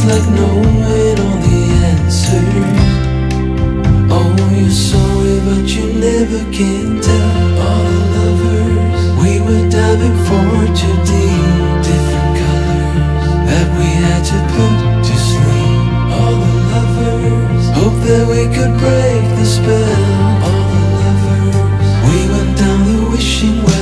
like knowing all the answers. Oh, you're sorry, but you never can tell. All the lovers, we were diving for 2D, different colors that we had to put to sleep. All the lovers, hope that we could break the spell. All the lovers, we went down the wishing well.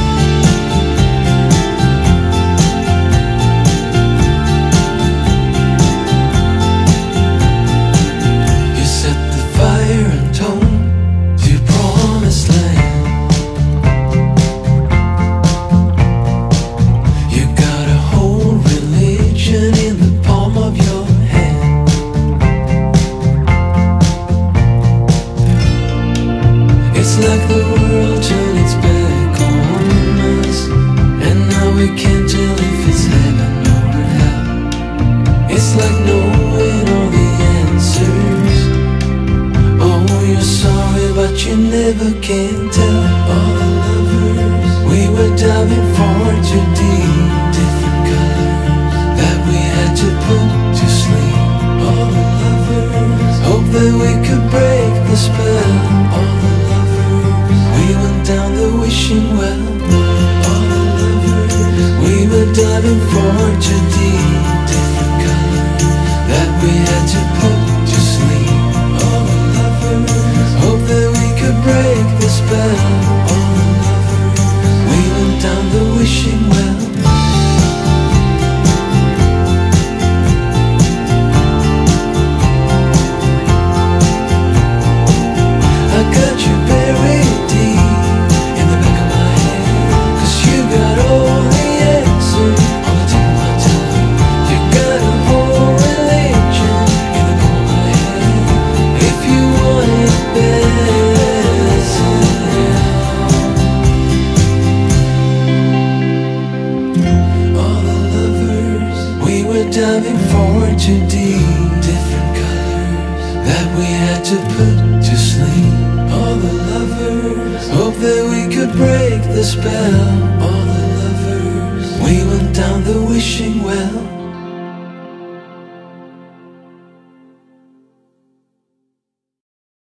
It's like the world turned its back on us, and now we can't tell if it's heaven or hell. It's like knowing all the answers. Oh, you're sorry, but you never can tell. All the lovers, we were diving for 2D, different colors that we had to put to sleep. All the lovers, hope that we could break the spell. All the we went down the wishing well. All the lovers, we were diving for 2D, different colors that we had to put to sleep. All the lovers, hope that we could break the spell. All the lovers, we went down the wishing well. I got you buried diving for 2D, different colors that we had to put to sleep. All the lovers, hope that we could break the spell. All the lovers, we went down the wishing well.